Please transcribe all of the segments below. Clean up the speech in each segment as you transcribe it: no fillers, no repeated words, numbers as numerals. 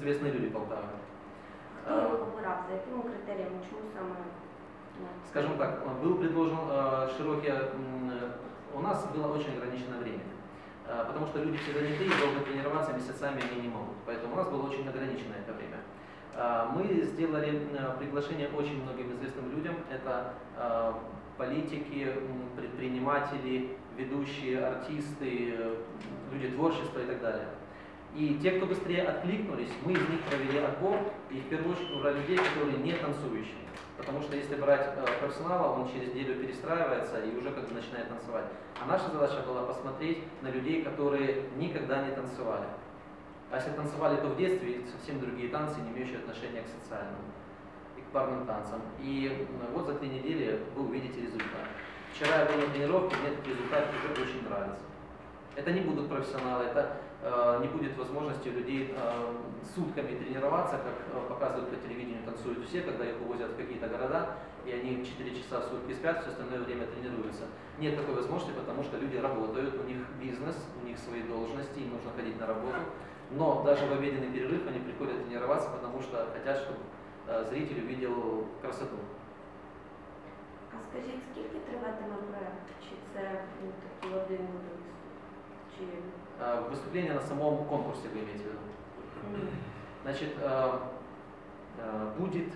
известные люди Полтавы. Хто його обирав? За якими критеріями? Чому саме? Скажем так, был предложен широкий... У нас было очень ограниченное время, потому что люди все заняты и долго тренироваться месяцами они не могут. Поэтому у нас было очень ограниченное это время. Мы сделали приглашение очень многим известным людям. Это политики, предприниматели, ведущие, артисты, люди творчества и так далее. И те, кто быстрее откликнулись, мы из них провели отбор, и в первую очередь убрали людей, которые не танцующие. Потому что если брать профессионала, он через неделю перестраивается и уже как бы начинает танцевать. А наша задача была посмотреть на людей, которые никогда не танцевали. А если танцевали, то в детстве совсем другие танцы, не имеющие отношения к социальному и к парным танцам. И вот за 3 недели вы увидите результат. Вчера я был на тренировке, мне этот результат уже очень нравится. Это не будут профессионалы, это не будет возможности у людей сутками тренироваться, как показывают по телевидению, танцуют все, когда их увозят в какие-то города, и они 4 часа в сутки спят, все остальное время тренируются. Нет такой возможности, потому что люди работают, у них бизнес, у них свои должности, им нужно ходить на работу. Но даже в обеденный перерыв они приходят тренироваться, потому что хотят, чтобы зритель увидел красоту. А скажіть, скільки триватиме проект? Чи це такий один виступ? Чи... Выступление на самом конкурсе вы имеете в виду? Значит, будет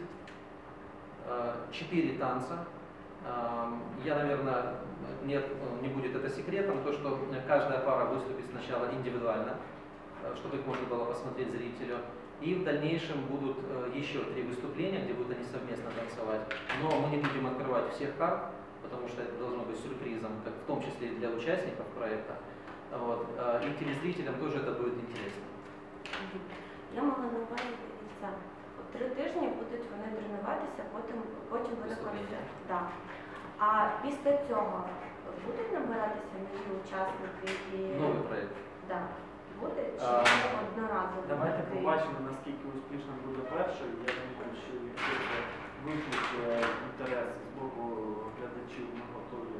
4 танца. Я, наверное, не будет это секретом, то, что каждая пара выступит сначала индивидуально, чтобы их можно было посмотреть зрителю. И в дальнейшем будут еще 3 выступления, где будут они совместно танцевать. Но мы не будем открывать всех карт, потому что это должно быть сюрпризом, как в том числе и для участников проекта. Вот. И телезрителям тоже это будет интересно. Я мала на увазі, дивіться, 3 тижні будуть вони тренуватися, потім буде концерт. Да. А після цього будуть набиратися нові учасники? Новий проєкт? Да. Буде? Чи одноразово? Давайте побачимо, наскільки успішним буде перший. Я думаю, що якщо це виклик інтерес з боку глядачів, ми готові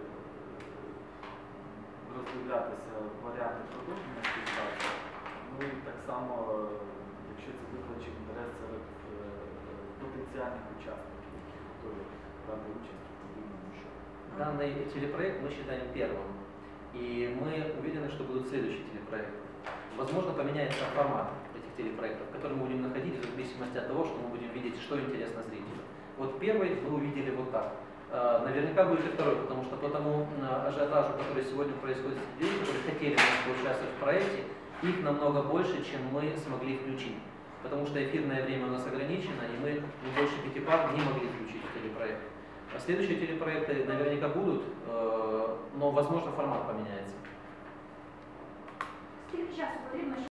роздивлятися варіанти продовження співпраці. Ну і так само, якщо це викличе інтерес серед потенціальних учасників, які готові брати участь у подібному шоу. Данный телепроект мы считаем первым. И мы уверены, что будут следующие проекты. Возможно, поменяется формат этих телепроектов, которые мы будем находить в зависимости от того, что мы будем видеть, что интересно зрителю. Вот первый вы увидели вот так. Наверняка будет и второй, потому что по тому ажиотажу, который сегодня происходит среди людей, которые хотели поучаствовать в проекте, их намного больше, чем мы смогли включить. Потому что эфирное время у нас ограничено, и мы больше 5 пар не могли включить в телепроект. А следующие телепроекты наверняка будут, но, возможно, формат поменяется. Скільки часу потрібно,